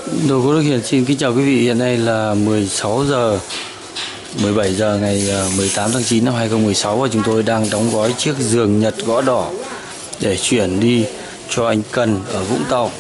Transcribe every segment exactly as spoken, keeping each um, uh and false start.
Đồ Gỗ Đức Hiền xin kính chào quý vị. Hiện nay là mười sáu giờ mười bảy giờ ngày mười tám tháng chín năm hai nghìn không trăm mười sáu và chúng tôi đang đóng gói chiếc giường Nhật gõ đỏ để chuyển đi cho anh Cần ở Vũng Tàu.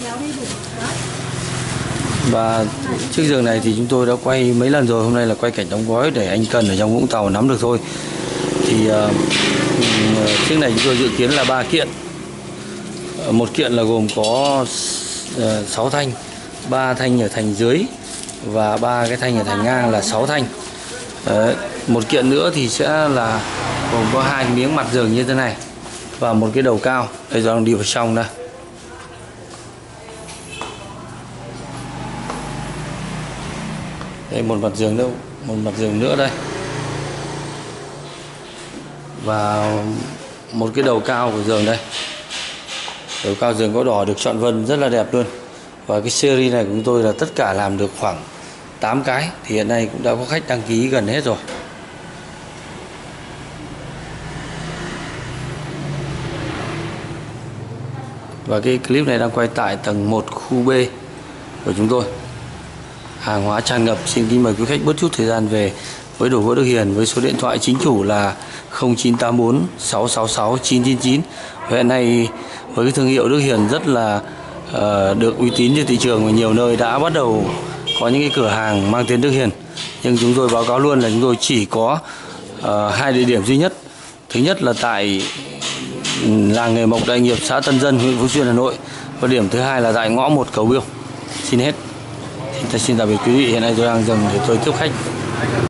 Và chiếc giường này thì chúng tôi đã quay mấy lần rồi, hôm nay là quay cảnh đóng gói để anh Cần ở trong Vũng Tàu nắm được thôi. Thì uh, chiếc này chúng tôi dự kiến là ba kiện. Một kiện là gồm có uh, sáu thanh, ba thanh ở thành dưới và ba cái thanh ở thành ngang là sáu thanh. Đấy. Một kiện nữa thì sẽ là gồm có hai miếng mặt giường như thế này và một cái đầu cao. Đây, đang đi vào trong đây. Đây, một mặt giường nữa, một mặt giường nữa đây. Và một cái đầu cao của giường đây. Đầu cao giường gỗ đỏ được chọn vân rất là đẹp luôn. Và cái series này của chúng tôi là tất cả làm được khoảng tám cái. Thì hiện nay cũng đã có khách đăng ký gần hết rồi. Và cái clip này đang quay tại tầng một khu B của chúng tôi. Hàng hóa tràn ngập. Xin kính mời quý khách bớt chút thời gian về với Đồ Gỗ Đức Hiền với số điện thoại chính chủ là không chín tám bốn sáu sáu sáu chín chín chín. Và hiện nay với cái thương hiệu Đức Hiền rất là uh, được uy tín trên thị trường và nhiều nơi đã bắt đầu có những cái cửa hàng mang tên Đức Hiền. Nhưng chúng tôi báo cáo luôn là chúng tôi chỉ có uh, hai địa điểm duy nhất. Thứ nhất là tại làng nghề mộc Đại Nghiệp, xã Tân Dân, huyện Phú Xuyên, Hà Nội. Và điểm thứ hai là tại ngõ một Cầu Biêu. Xin hết. Xin, xin tạm biệt quý vị. Hiện nay tôi đang dừng để tôi tiếp khách.